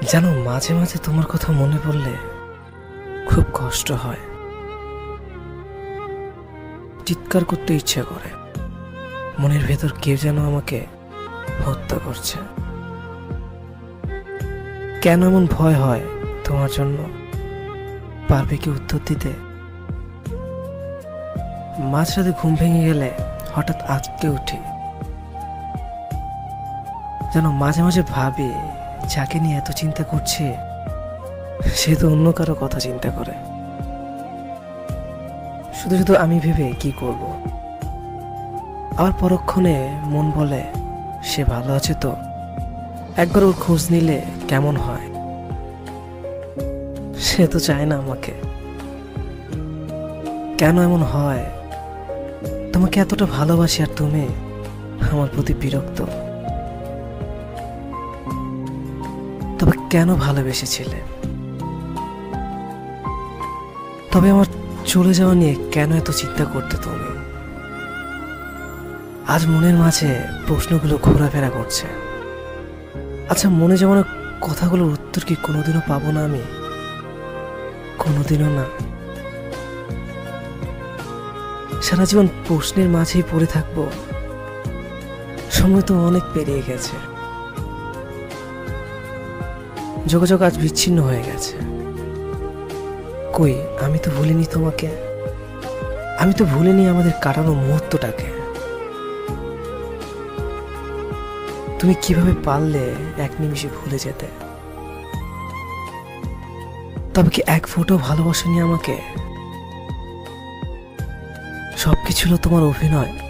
জানো, মাঝে মাঝে তোমার কথা মনে পড়লে খুব কষ্ট হয়, চিৎকার করতে ইচ্ছে করে। মনের ভেতর কেউ যেন আমাকে হত্যা করছে। কেন এমন ভয় হয় তোমার জন্য? পারবে কি উত্তর দিতে? মাঝরাতে ঘুম ভেঙে গেলে হঠাৎ আঁতকে উঠি। যেন মাঝে মাঝে ভাবি, যাকে নিয়ে এত চিন্তা করছে সে তো অন্য কারো কথা চিন্তা করে। শুধু শুধু আমি ভেবে কি করব? আবার পরক্ষণে মন বলে, সে ভালো আছে তো, একবার ওর খোঁজ নিলে কেমন হয়। সে তো চায় না আমাকে। কেন এমন হয়? তোমাকে এতটা ভালোবাসি আর তুমি আমার প্রতি বিরক্ত। তবে কেন ভালোবেসেছিলে? তবে আমার চলে যাওয়া নিয়ে কেন এত চিন্তা করতে তুমি? আজ মনের মাঝে প্রশ্নগুলো ঘোরাফেরা করছে। আচ্ছা, মনে জমানো কথাগুলোর উত্তর কি কোনোদিনও পাবো না আমি? কোনোদিনও না। সারা জীবন প্রশ্নের মাঝেই পড়ে থাকবো। সময় তো অনেক পেরিয়ে গেছে, যোগাযোগ আজ বিচ্ছিন্ন হয়ে গেছে। কই, আমি তো ভুলিনি তোমাকে। আমি তো ভুলিনি আমাদের কাটানো মুহূর্তটাকে। তুমি কিভাবে পারলে এক নিমিষে ভুলে যেতে? তবে কি এক ফোঁটো ভালোবাসেনি আমাকে? সবকিছু ছিল তোমার অভিনয়।